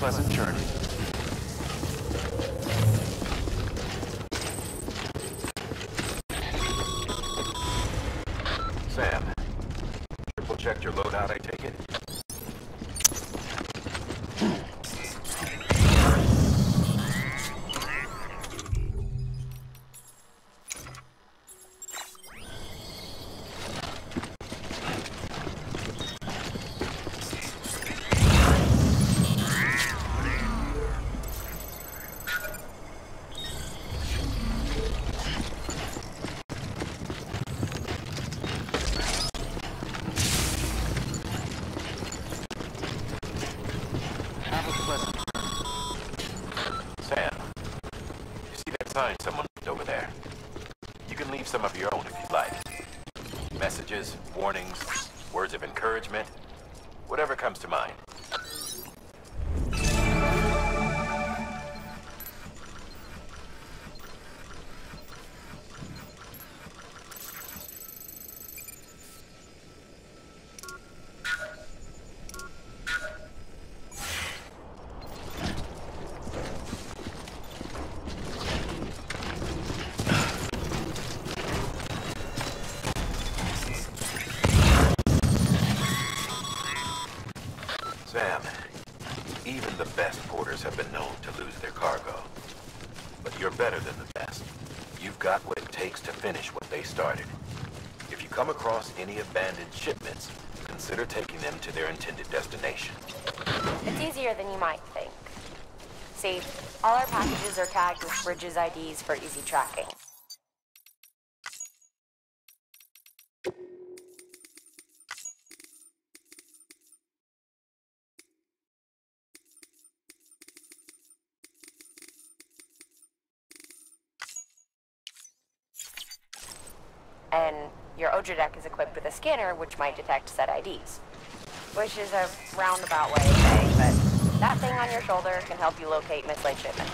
pleasant journey. Sam, triple checked your loadout, I take it? Sam, you see that sign someone left over there? You can leave some of your own if you'd like. Messages, warnings, words of encouragement, whatever comes to mind. Sam, even the best porters have been known to lose their cargo. But you're better than the best. You've got what it takes to finish what they started. If you come across any abandoned shipments, consider taking them to their intended destination. It's easier than you might think. See, all our packages are tagged with Bridges IDs for easy tracking. And your Odra deck is equipped with a scanner which might detect set IDs. Which is a roundabout way of saying, but that thing on your shoulder can help you locate mislaid shipments.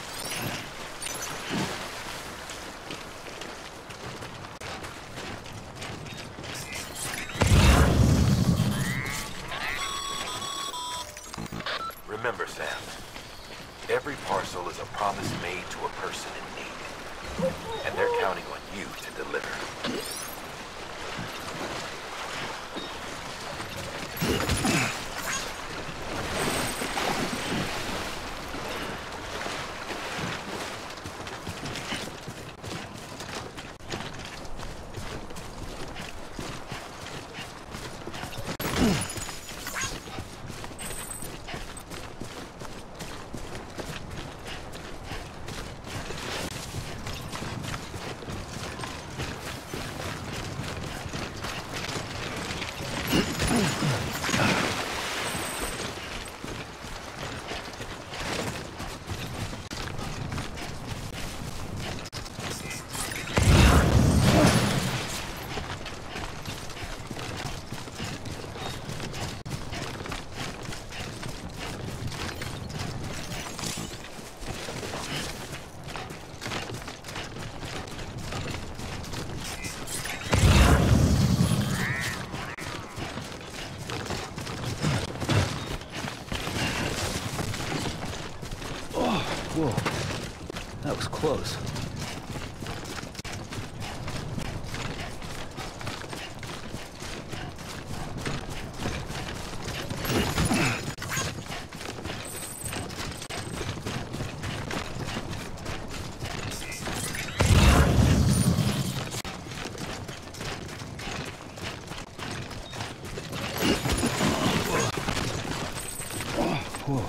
Remember, Sam, every parcel is a promise made to a person in need. And they're counting on you to deliver. Whoa, that was close. Whoa.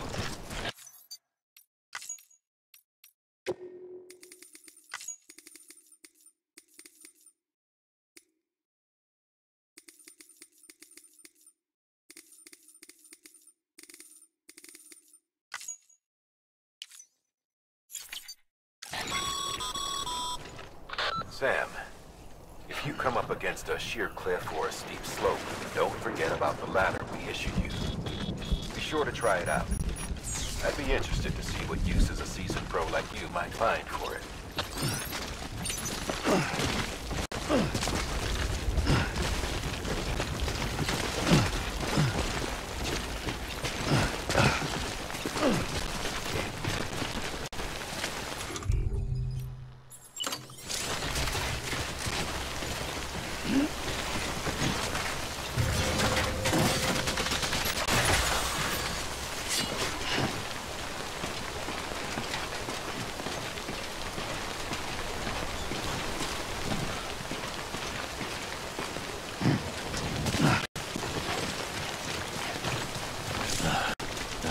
Sam, if you come up against a sheer cliff or a steep slope, don't forget about the ladder we issued you. Be sure to try it out. I'd be interested to see what uses a seasoned pro like you might find for it.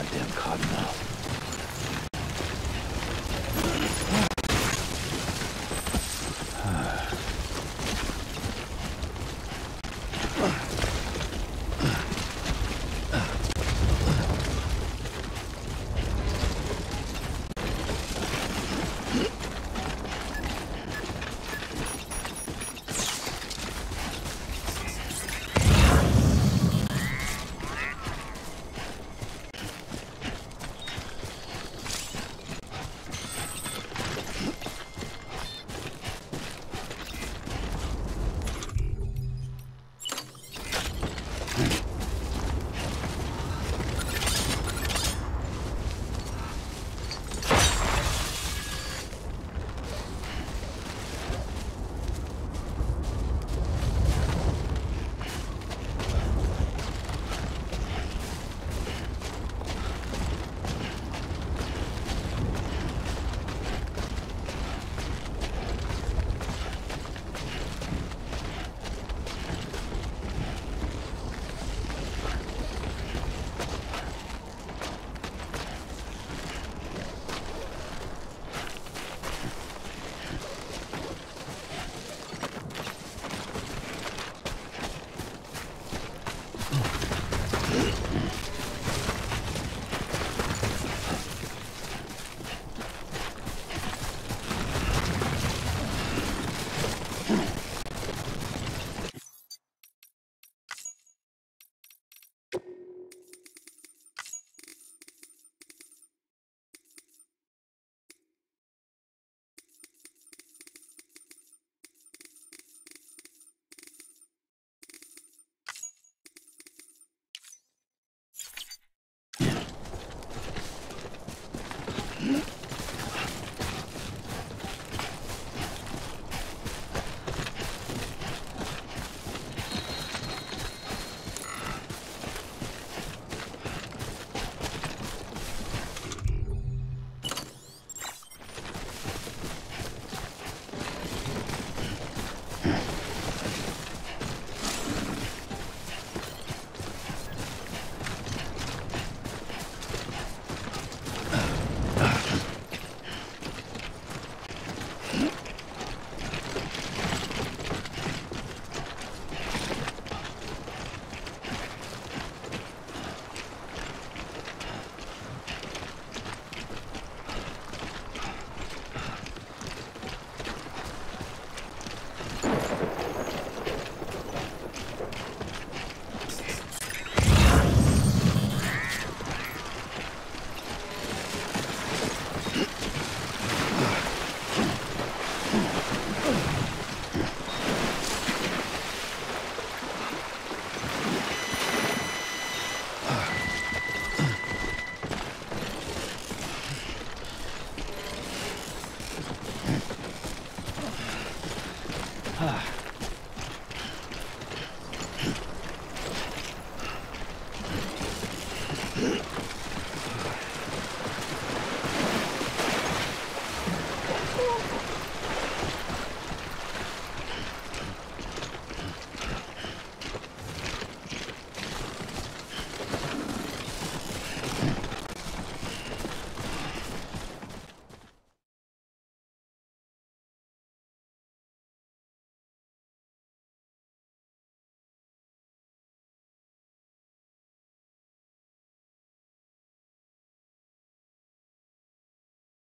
Goddamn cottonmouth.